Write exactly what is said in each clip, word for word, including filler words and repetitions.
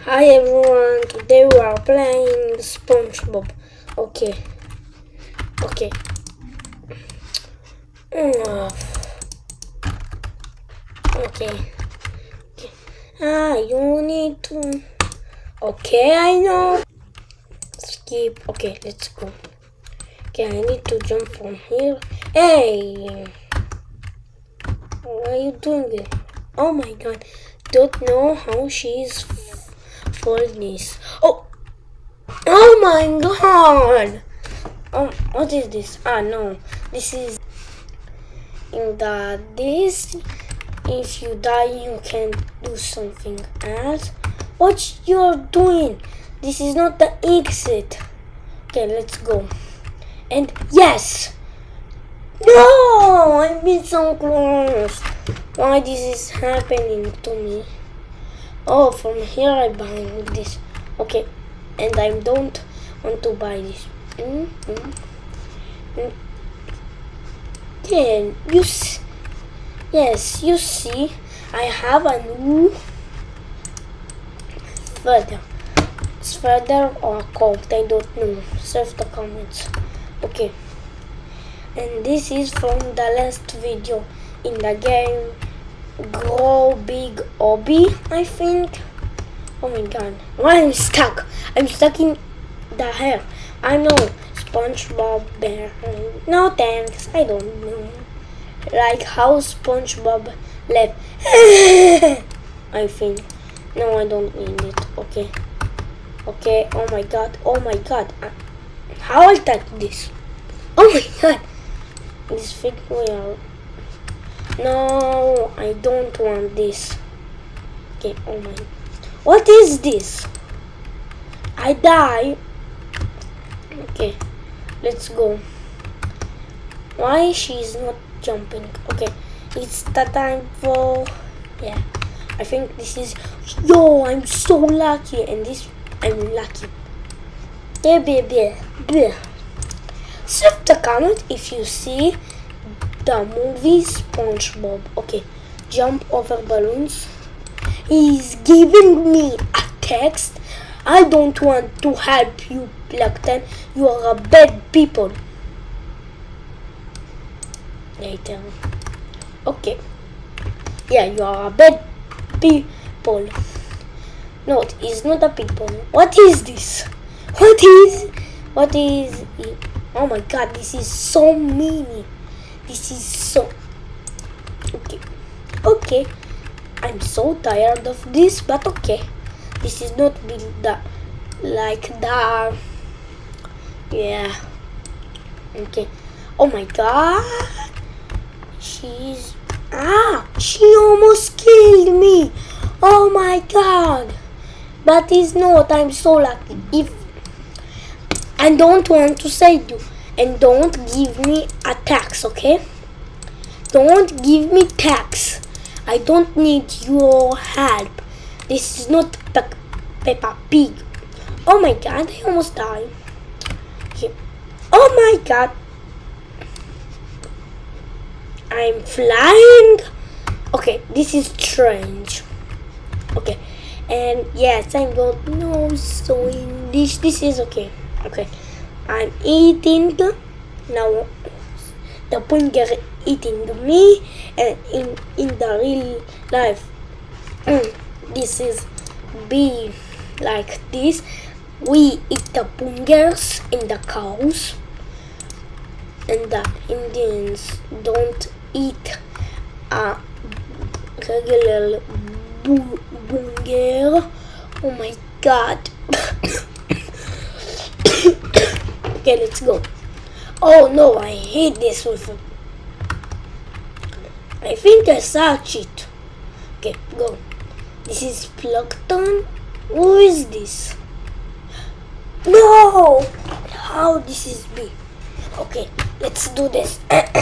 Hi everyone, today we are playing SpongeBob. Okay, okay. Mm, okay, okay. Ah, you need to. Okay, I know. Skip. Okay, let's go. Okay, I need to jump from here. Hey, what are you doing there? Oh my god, don't know how she's for this. Oh. Oh my god! Um, what is this? Ah, no. This is in the this. If you die, you can do something else. What you're doing? This is not the exit. Okay, let's go. And yes! No! I've been so close. Why this is happening to me? Oh, from here I buy this. Okay. And I don't want to buy this. Mm-hmm. Then you see, yes, you see, I have a new feather. It's feather or coat, I don't know. Serve the comments. Okay. And this is from the last video in the game Grow Big Obby, I think. Oh my god, why I'm stuck? I'm stuck in the hair. I know, SpongeBob bear. No thanks, I don't know. Like how SpongeBob left. I think. No, I don't need it. Okay. Okay, oh my god, oh my god. Uh, how I touch this? Oh my god. This thing will. No, I don't want this. Okay, oh my. What is this? I die. Okay, let's go. Why she's not jumping? Okay, it's the time for. Yeah, I think this is. Yo, I'm so lucky, and this I'm lucky. Yeah, yeah, yeah, yeah. Leave the comment if you see the movie SpongeBob. Okay, jump over balloons. He's giving me a text. I don't want to help you, Plankton. You are a bad people. Later. Okay. Yeah, you are a bad people. No, it's not a people. What is this? What is? What is it? Oh my god, this is so many. This is so. Okay. Okay. I'm so tired of this, but okay. This is not built the like the yeah. Okay. Oh my god. She's ah. She almost killed me. Oh my god. But it's not. I'm so lucky. If I don't want to save you, and don't give me a tax, okay? Don't give me tax. I don't need your help. This is not Pe Peppa Pig. Oh my god, I almost died. Okay. Oh my god. I'm flying. Okay, this is strange. Okay. And yes, I don't know so English. This is okay. Okay. I'm eating now. The finger eating me, and in in the real life, mm, this is be like this. We eat the fingers in the cows, and the Indians don't eat a regular burger. Oh my god. Okay, let's go. Oh no, I hate this with it. I think I saw cheat. Okay, go. This is Plankton. Who is this? No! How this is me? Okay, let's do this.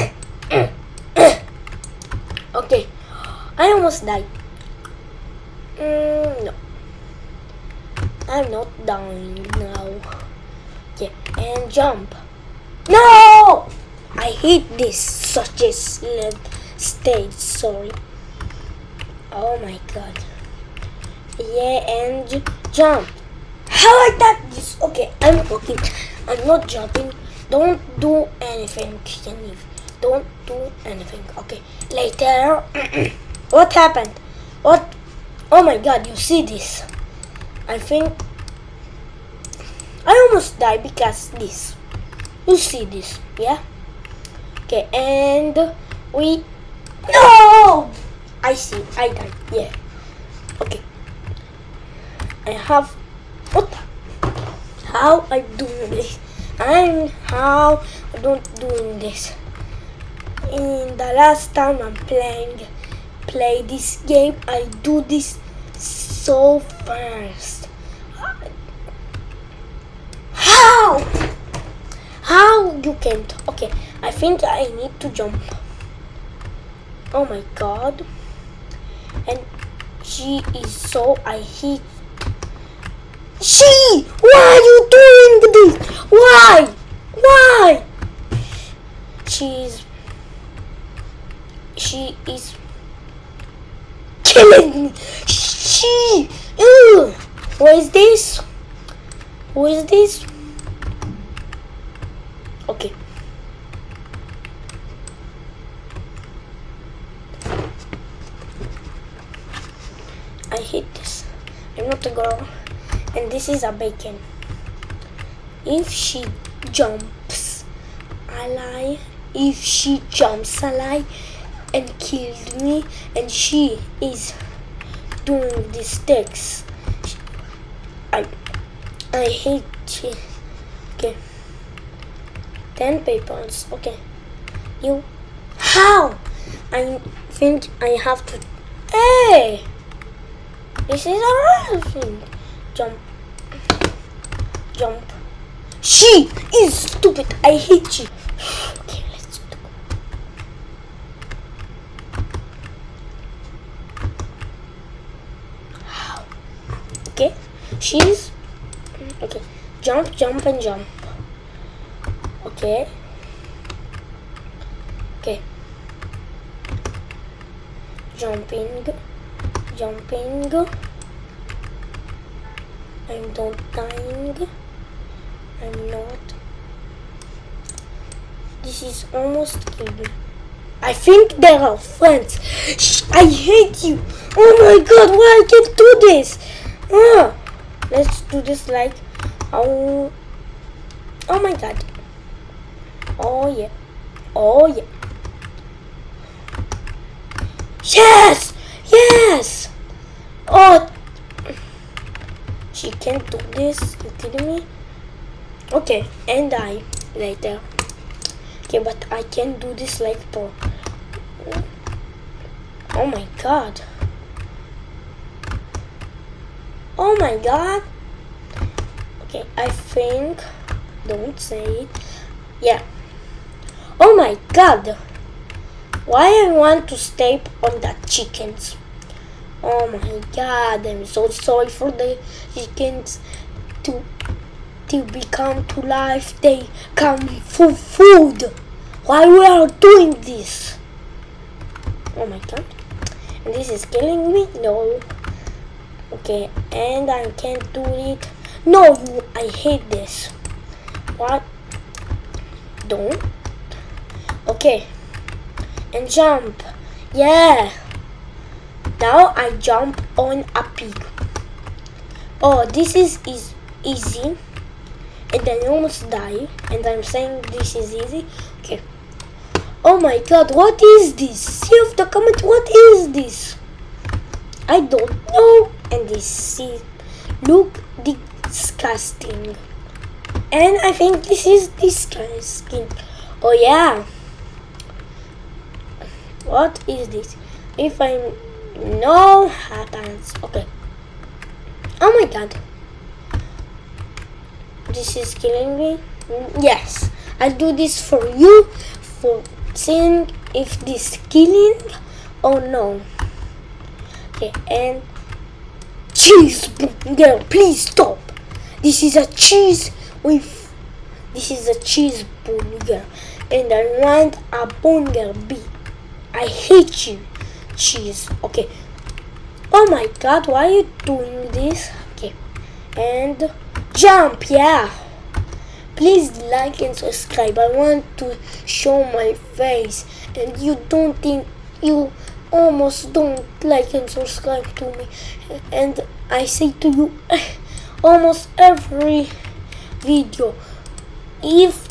Okay, I almost died. Mm, no. I'm not dying now. Okay, and jump. No! I hate this such a stage, sorry. Oh my god. Yeah, and Jump. How like that? This okay. I'm walking. I'm not jumping. Don't do anything, yaniv. Don't do anything. Okay. Later. What happened? What? Oh my God! You see this? I think I almost died because this. You see this? Yeah. Okay. And we. No! I see. I died. Yeah. Okay. I have. What? How I doing this? And how I don't doing this? In the last time I'm playing, play this game, I do this so fast. How? How you can't? Okay, I think I need to jump. Oh my God! And she is so I hit. She! Why are you doing this? Why? Why? She's... She is... killing me. She... Ew. Who is this? Who is this? Okay. I hate this. I'm not a girl. And this is a bacon. If she jumps, I lie. If she jumps, I lie and killed me, and she is doing these things. I, I hate she. Okay. Ten papers. Okay. You. How? I think I have to. Hey. This is a real thing. Jump. Jump. She is stupid. I hate you. Okay, let's do. How? Okay. She's okay. Jump, jump, and jump. Okay. Okay. Jumping. Jumping. I'm not dying. I'm not. This is almost killed me. I think they are friends. Shh, I hate you. Oh my God, why I can't do this? Ah, let's do this like how. Oh my God. Oh yeah. Oh yeah. Yes. Yes. Oh. She can't do this. You kidding me? Okay, and die later. Okay, but I can't do this like pro. Oh my God. Oh my God. Okay, I think. Don't say it. Yeah. Oh my God. Why I want to stay on that chickens? Oh my God, I'm so sorry for the chickens to to become to life. They come for food. Why we are doing this? Oh my God. And this is killing me? No. Okay, and I can't do it. No, you, I hate this. What? Don't. Okay. And jump. Yeah. Now I jump on a pig. Oh, this is, is easy. And I almost die. And I'm saying this is easy. Okay. Oh my God, what is this? See off the comment, what is this? I don't know. And this is, look disgusting. And I think this is disgusting. Oh yeah. What is this? If I know happens. Okay. Oh my God. This is killing me. Yes. I'll do this for you. For seeing if this killing. Oh no. Okay, and cheese girl, please stop. This is a cheese with this is a cheese burger. And I want a burger B. I hate you. Cheese. Okay. Oh my God, why are you doing this? Okay. and jump. Yeah, please like and subscribe. I want to show my face, and you don't think you almost don't like and subscribe to me, and I say to you almost every video, if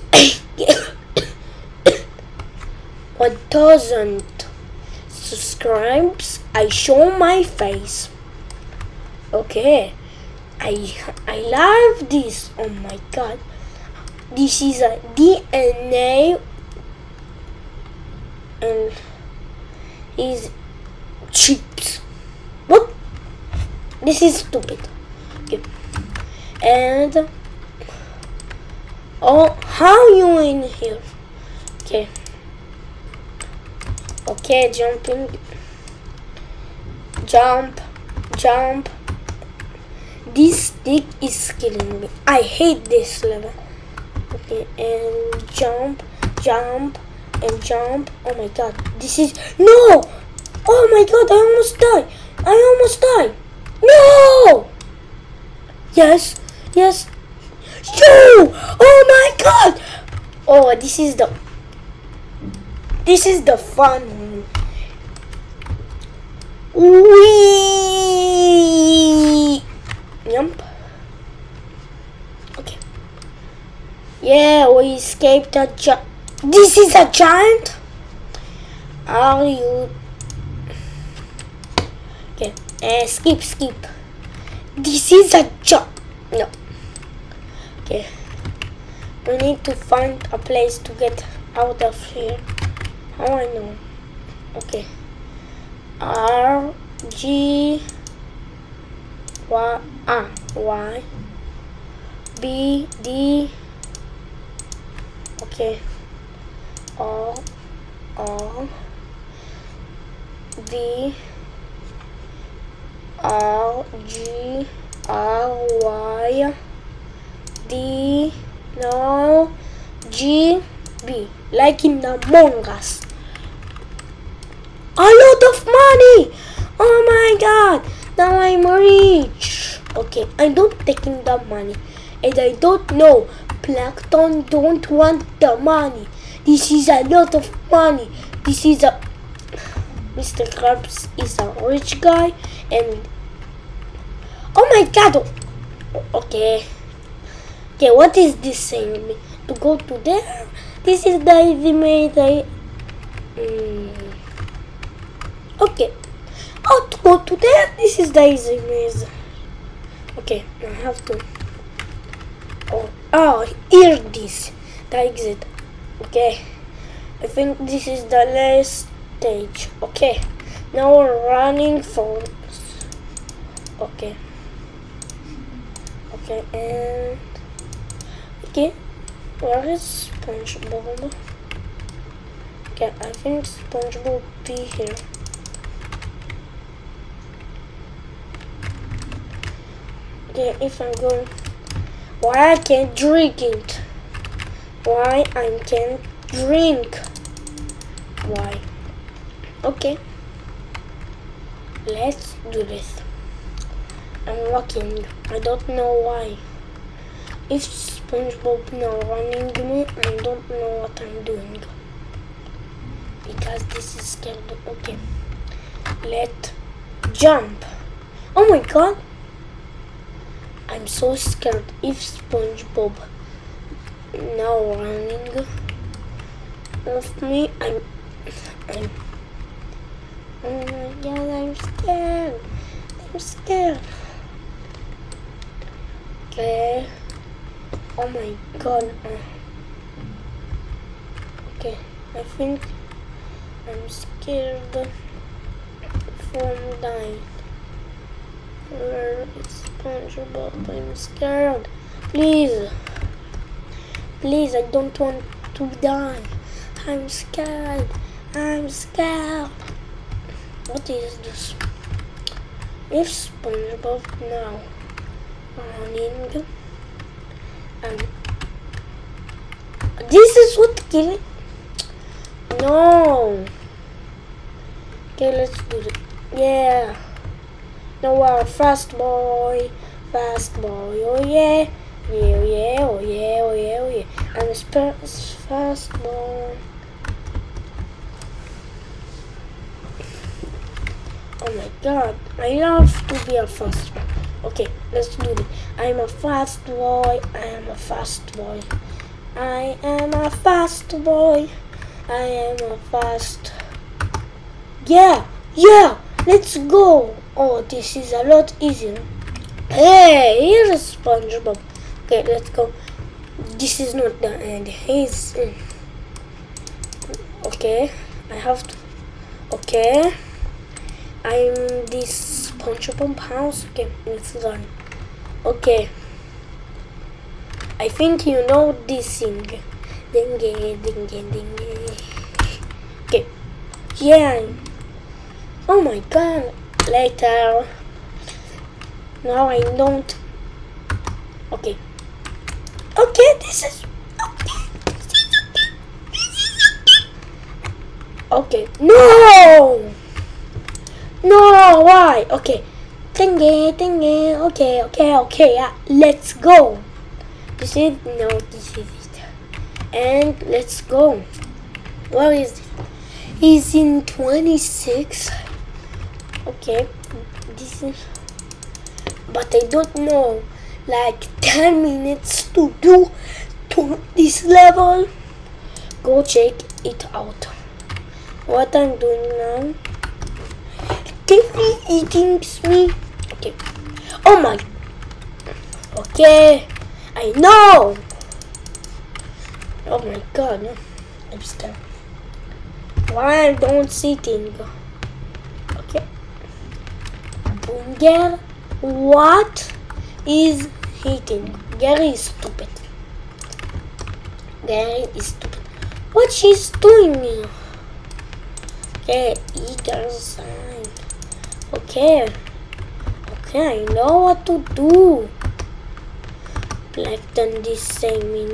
one thousand subscribes, I show my face. Okay, I I love this. Oh my god, this is a D N A and is chips. What? This is stupid. Okay. And oh, how you in here? Okay. Okay, jumping. Jump, jump. This stick is killing me. I hate this level. Okay, and jump, jump, and jump. Oh my god, this is no. Oh my god, I almost died. I almost died. No. Yes, yes. Yo! Oh my god! Oh, this is the this is the fun. Wee! Yump. Okay. Yeah, we escaped a giant. This is a giant. Are you? Okay. Uh, skip, skip. This is a giant. No. Okay, we need to find a place to get out of here. How I know? Okay, R G Y A Y B D. Okay, R R B R G R Y D no G B, like in Among Us. A lot of money! Oh my god! Now I'm rich. Okay, I don't taking the money, and I don't know. Plankton don't want the money. This is a lot of money. This is a Mister Krabs is a rich guy, and oh my god! Okay. Okay, what is this saying me? To go to there? This is the estimate. I mm. Okay. Oh, to go to there? This is the estimate. Okay, I have to. Oh, oh, here this. The exit. Okay. I think this is the last stage. Okay. Now we're running for. Okay. Okay, and. Okay, where is SpongeBob? Okay, I think SpongeBob be here. Okay, if I'm going, why I can't drink it? Why I can't drink? Why? Okay, let's do this. I'm walking. I don't know why. If SpongeBob now running me, I don't know what I'm doing, because this is scared. Okay, let jump. Oh my god, I'm so scared. If SpongeBob now running of me, I'm I'm oh my god, I'm scared. I'm scared. Okay. Oh my god. Uh, okay, I think I'm scared from dying. Where is SpongeBob? I'm scared. Please. Please, I don't want to die. I'm scared. I'm scared. What is this? If SpongeBob now running. Um, this is what killing. No. Okay, let's do it. Yeah. Now we're fast boy. fast boy. Oh yeah, yeah, oh yeah, oh yeah, oh yeah, oh yeah. I'm a sp fast boy. Oh my god, I love to be a fast boy. Okay, let's do it. I'm a fast boy. I am a fast boy. I am a fast boy. I am a fast. Yeah, yeah. Let's go. Oh, this is a lot easier. Hey, here's SpongeBob. Okay, let's go. This is not the end. He's in. Okay, I have to. Okay, I'm this SpongeBob house. Okay, let's run. Okay, I think you know this thing. Ding ding ding ding. Okay, yeah. Oh my god. Later. Now I don't. Okay. Okay, this is okay. This is okay. This is okay. Okay. No. No. Why? Okay. Tingy, tingy. Okay. Okay. Okay. Uh, let's go. This is no. This is it. And let's go. Where is it? He's in twenty-six. Okay. This is. But I don't know, like ten minutes to do to this level. Go check it out. What I'm doing now? Tiffany eating me. Okay. Oh my. Okay. I know. Oh my god. I'm scared. Why I don't sitting? Okay. Boom girl. What is hitting? Gary is stupid. Gary is stupid. What she's doing here? Okay, eager sign. Okay. Okay, I know what to do. Like than this same.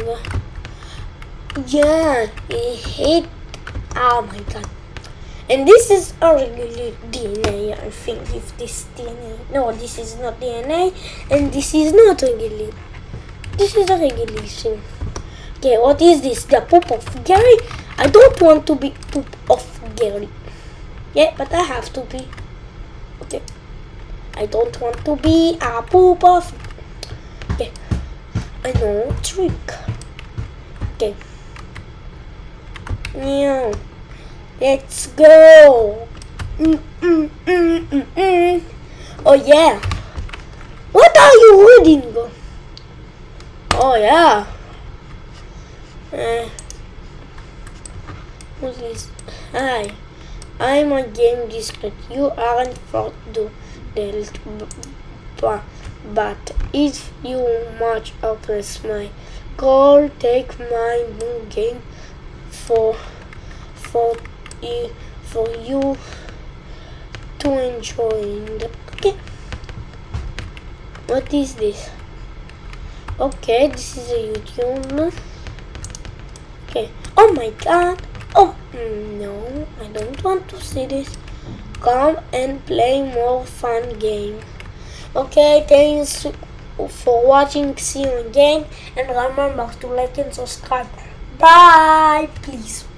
Yeah, he hit. Oh my god. And this is a regular D N A, I think, if this D N A. No, this is not D N A, and this is not regular. This is a regulation. Okay, what is this? The poop of Gary? I don't want to be poop of Gary. Yeah, but I have to be. Okay. I don't want to be a poop of. Okay. I know a trick. Okay. Yeah. Let's go. Mm, mm, mm, mm, mm. Oh yeah. What are you reading? Oh yeah. Uh, what is? Hi. I'm a game discreet. You aren't for to dealt, but but if you much oppress my goal, take my new game for for. for you to enjoy. Okay, what is this? Okay, this is a YouTube. Okay, oh my god. Oh no, I don't want to see this. Come and play more fun game. Okay, thanks for watching. See you again, and remember to like and subscribe. Bye, please.